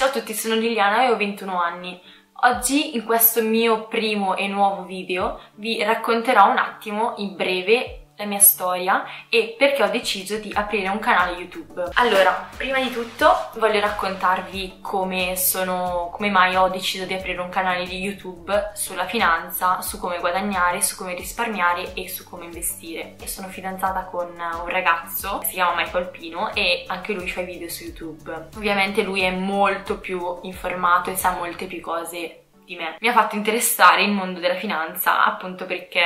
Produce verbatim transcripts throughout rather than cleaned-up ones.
Ciao a tutti, sono Liliana e ho ventuno anni. Oggi in questo mio primo e nuovo video vi racconterò un attimo in breve la mia storia e perché ho deciso di aprire un canale YouTube. Allora, prima di tutto voglio raccontarvi come sono, come mai ho deciso di aprire un canale di YouTube sulla finanza, su come guadagnare, su come risparmiare e su come investire. E sono fidanzata con un ragazzo che si chiama Michael Pino e anche lui fa i video su YouTube. Ovviamente lui è molto più informato e sa molte più cose di me. Mi ha fatto interessare il mondo della finanza appunto perché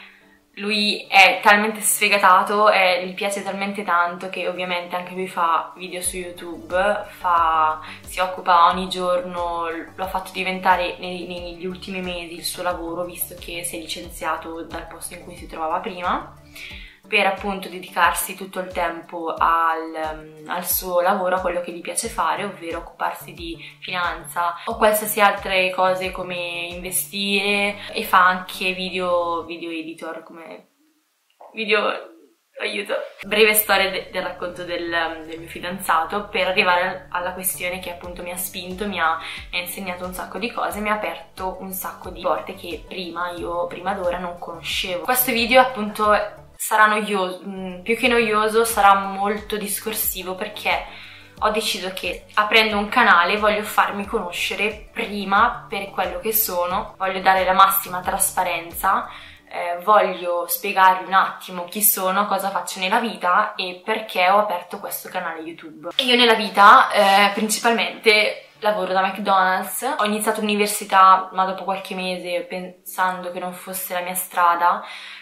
lui è talmente sfegatato e gli piace talmente tanto che ovviamente anche lui fa video su YouTube, fa, si occupa ogni giorno, lo ha fatto diventare nei, negli ultimi mesi il suo lavoro, visto che si è licenziato dal posto in cui si trovava prima, per appunto dedicarsi tutto il tempo al, al suo lavoro, a quello che gli piace fare, ovvero occuparsi di finanza o qualsiasi altre cose come investire, e fa anche video, video editor, come video, aiuto. Breve storia de, del racconto del, del mio fidanzato per arrivare alla questione che appunto mi ha spinto, mi ha, mi ha insegnato un sacco di cose, mi ha aperto un sacco di porte che prima io, prima d'ora, non conoscevo. Questo video appunto sarà noioso, più che noioso sarà molto discorsivo, perché ho deciso che aprendo un canale voglio farmi conoscere prima per quello che sono, voglio dare la massima trasparenza, eh, voglio spiegarvi un attimo chi sono, cosa faccio nella vita e perché ho aperto questo canale YouTube. E io nella vita eh, principalmente lavoro da McDonald's, ho iniziato l'università ma dopo qualche mese pensando che non fosse la mia strada,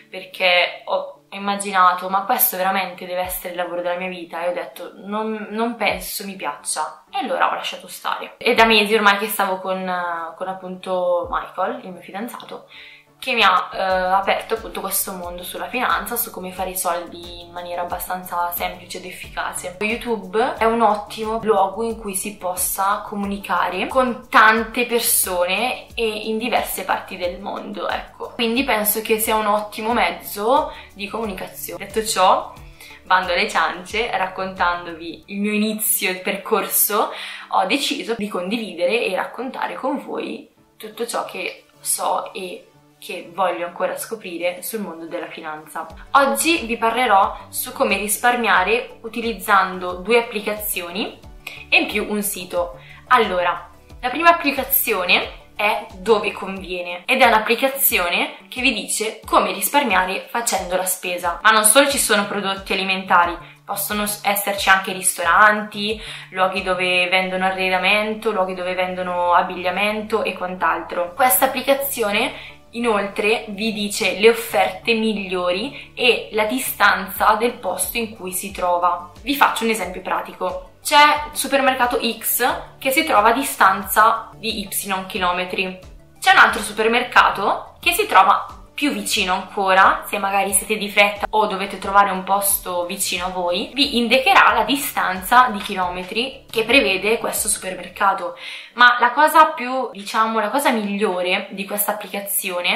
perché ho immaginato ma questo veramente deve essere il lavoro della mia vita, e ho detto non, non penso mi piaccia, e allora ho lasciato stare. E da mesi ormai che stavo con, con appunto Michael, il mio fidanzato, che mi ha eh, aperto appunto questo mondo sulla finanza, su come fare i soldi in maniera abbastanza semplice ed efficace. YouTube è un ottimo luogo in cui si possa comunicare con tante persone e in diverse parti del mondo, ecco. Quindi penso che sia un ottimo mezzo di comunicazione. Detto ciò, bando alle ciance, raccontandovi il mio inizio e percorso, ho deciso di condividere e raccontare con voi tutto ciò che so e che voglio ancora scoprire sul mondo della finanza. Oggi vi parlerò su come risparmiare utilizzando due applicazioni e in più un sito. Allora, la prima applicazione è Dove Conviene ed è un'applicazione che vi dice come risparmiare facendo la spesa. Ma non solo ci sono prodotti alimentari, possono esserci anche ristoranti, luoghi dove vendono arredamento, luoghi dove vendono abbigliamento e quant'altro. Questa applicazione inoltre vi dice le offerte migliori e la distanza del posto in cui si trova. Vi faccio un esempio pratico. C'è il supermercato X che si trova a distanza di Y chilometri. C'è un altro supermercato che si trova più vicino ancora, se magari siete di fretta o dovete trovare un posto vicino a voi, vi indicherà la distanza di chilometri che prevede questo supermercato. Ma la cosa più, diciamo, la cosa migliore di questa applicazione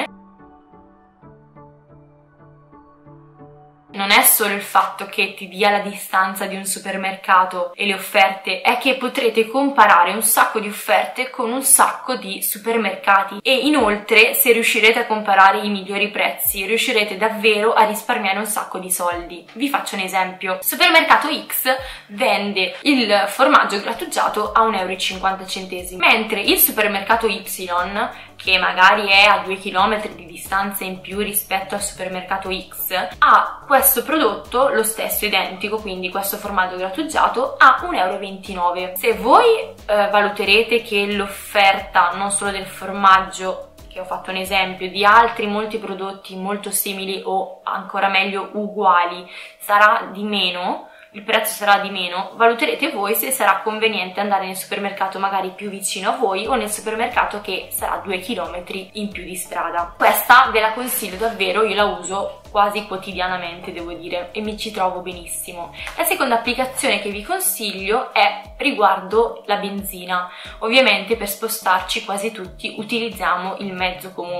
non è solo il fatto che ti dia la distanza di un supermercato e le offerte, è che potrete comparare un sacco di offerte con un sacco di supermercati, e inoltre se riuscirete a comparare i migliori prezzi riuscirete davvero a risparmiare un sacco di soldi. Vi faccio un esempio. Supermercato X vende il formaggio grattugiato a un euro e cinquanta centesimi, mentre il supermercato Y, che magari è a due chilometri di distanza in più rispetto al supermercato X, ha questo prodotto lo stesso, identico, quindi questo formaggio grattugiato a un euro e ventinove. Se voi eh, valuterete che l'offerta non solo del formaggio, che ho fatto un esempio, di altri molti prodotti molto simili o ancora meglio uguali sarà di meno, il prezzo sarà di meno, valuterete voi se sarà conveniente andare nel supermercato magari più vicino a voi o nel supermercato che sarà due chilometri in più di strada. Questa ve la consiglio davvero, io la uso quasi quotidianamente, devo dire, e mi ci trovo benissimo. La seconda applicazione che vi consiglio è riguardo la benzina. Ovviamente per spostarci quasi tutti utilizziamo il mezzo comune,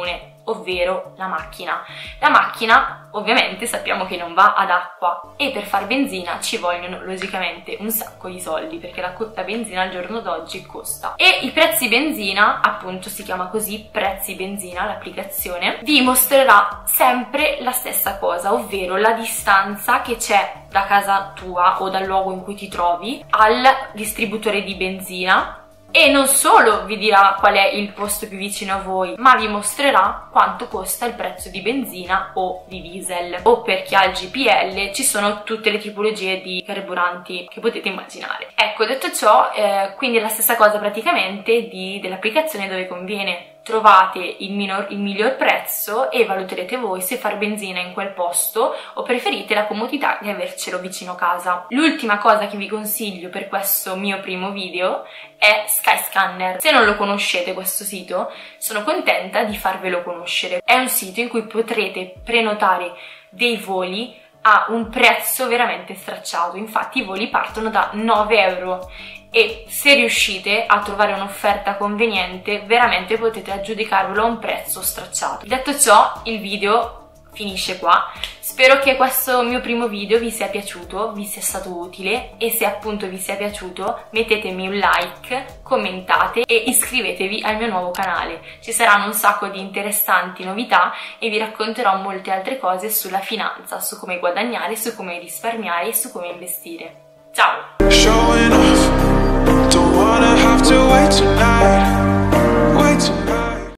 ovvero la macchina. La macchina ovviamente sappiamo che non va ad acqua e per far benzina ci vogliono logicamente un sacco di soldi, perché la, la benzina al giorno d'oggi costa. E i prezzi benzina, appunto si chiama così, prezzi benzina l'applicazione, vi mostrerà sempre la stessa cosa, ovvero la distanza che c'è da casa tua o dal luogo in cui ti trovi al distributore di benzina. E non solo vi dirà qual è il posto più vicino a voi, ma vi mostrerà quanto costa il prezzo di benzina o di diesel. O per chi ha il G P L ci sono tutte le tipologie di carburanti che potete immaginare. Ecco, detto ciò, eh, quindi è la stessa cosa praticamente di, dell'applicazione dove conviene. Trovate il, minor, il miglior prezzo e valuterete voi se fare benzina in quel posto o preferite la comodità di avercelo vicino casa. L'ultima cosa che vi consiglio per questo mio primo video è Skyscanner. Se non lo conoscete questo sito, sono contenta di farvelo conoscere. È un sito in cui potrete prenotare dei voli a un prezzo veramente stracciato. Infatti i voli partono da nove euro e se riuscite a trovare un'offerta conveniente veramente potete aggiudicarvelo a un prezzo stracciato. Detto ciò, il video finisce qua. Spero che questo mio primo video vi sia piaciuto, vi sia stato utile, e se appunto vi sia piaciuto mettetemi un like, commentate e iscrivetevi al mio nuovo canale. Ci saranno un sacco di interessanti novità e vi racconterò molte altre cose sulla finanza, su come guadagnare, su come risparmiare e su come investire. Ciao!